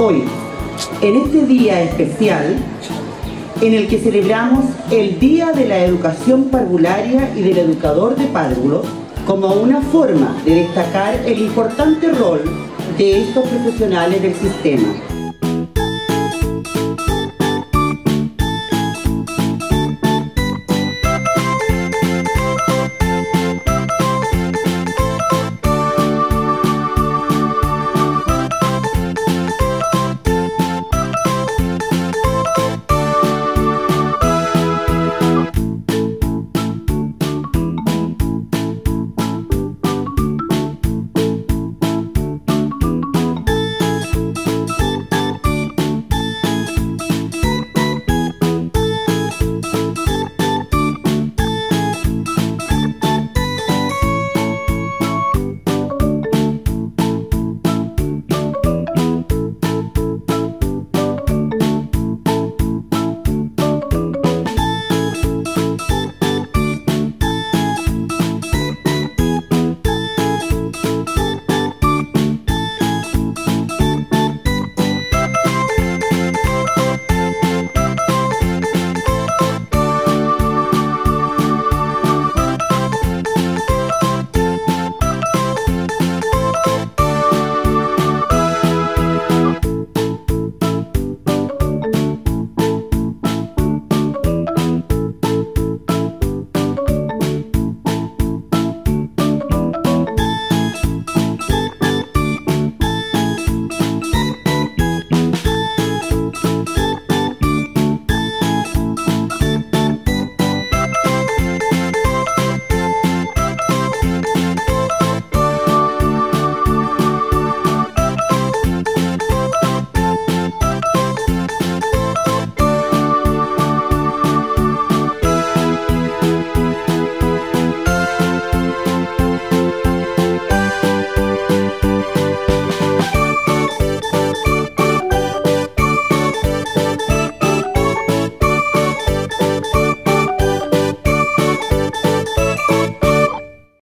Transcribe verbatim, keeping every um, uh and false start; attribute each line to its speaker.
Speaker 1: hoy, en este día especial, en el que celebramos el Día de la Educación Parvularia y del Educador de Párvulos, como una forma de destacar el importante rol de estos profesionales del sistema.